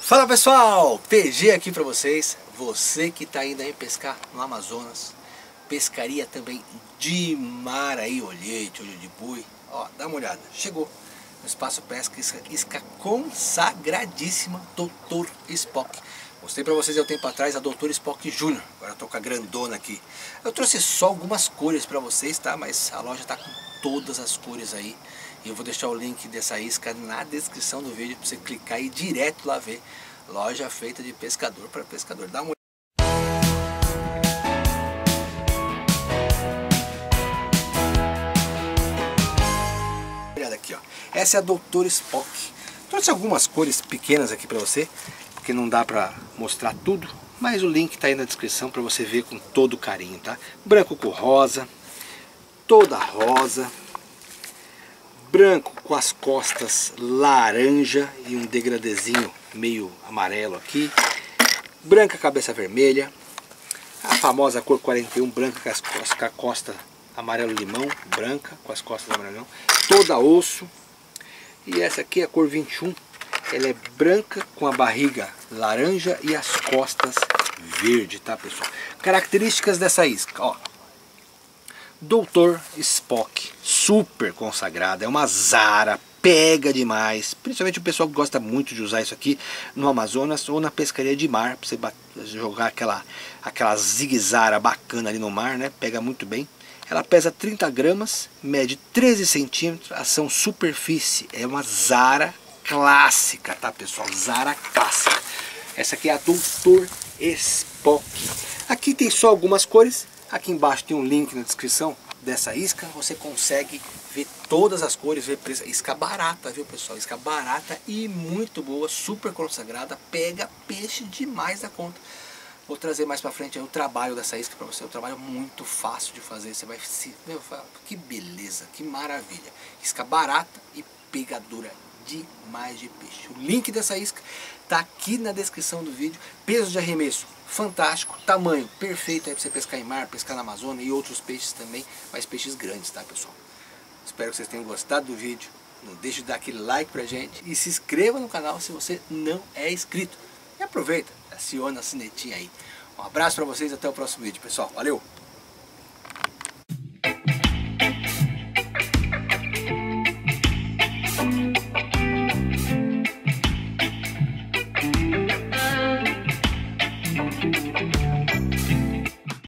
Fala pessoal, PG aqui pra vocês. Você que tá indo aí pescar no Amazonas, pescaria também de mar aí, olhete, olho de boi. Ó, dá uma olhada, chegou no Espaço Pesca, isca consagradíssima Dr. Spock. Mostrei pra vocês há um tempo atrás a Dr. Spock Júnior, agora eu tô com a grandona aqui. Eu trouxe só algumas cores pra vocês, tá? Mas a loja tá com todas as cores aí. E eu vou deixar o link dessa isca na descrição do vídeo para você clicar e ir direto lá ver. Loja feita de pescador para pescador. Dá uma olhada aqui, ó. Essa é a Dr. Spock. Trouxe algumas cores pequenas aqui para você, porque não dá para mostrar tudo, mas o link tá aí na descrição para você ver com todo carinho, tá? Branco com rosa, toda rosa. Branco com as costas laranja e um degradezinho meio amarelo aqui. Branca cabeça vermelha. A famosa cor 41, branca com a costa amarelo limão. Branca com as costas amarelo limão. Toda osso. E essa aqui é a cor 21. Ela é branca com a barriga laranja e as costas verde, tá pessoal? Características dessa isca, ó. Dr. Spock, super consagrada, é uma zara, pega demais, principalmente o pessoal que gosta muito de usar isso aqui no Amazonas ou na pescaria de mar, para você jogar aquela zigue-zara bacana ali no mar, né? Pega muito bem. Ela pesa 30 gramas, mede 13 centímetros, ação superfície, é uma zara clássica, tá pessoal? Zara clássica. Essa aqui é a Dr. Spock. Aqui tem só algumas cores. Aqui embaixo tem um link na descrição dessa isca, você consegue ver todas as cores, ver preço. Isca barata, viu pessoal? Isca barata e muito boa, super consagrada, pega peixe demais da conta. Vou trazer mais pra frente aí o trabalho dessa isca pra você, é um trabalho muito fácil de fazer, você vai se... Meu, que beleza, que maravilha. Isca barata e pegadora demais de peixe. O link dessa isca tá aqui na descrição do vídeo. Peso de arremesso fantástico, tamanho perfeito aí para você pescar em mar, pescar na Amazônia e outros peixes também, mas peixes grandes, tá pessoal? Espero que vocês tenham gostado do vídeo. Não deixe de dar aquele like pra gente e se inscreva no canal se você não é inscrito. E aproveita, aciona a sinetinha aí. Um abraço para vocês, até o próximo vídeo, pessoal. Valeu!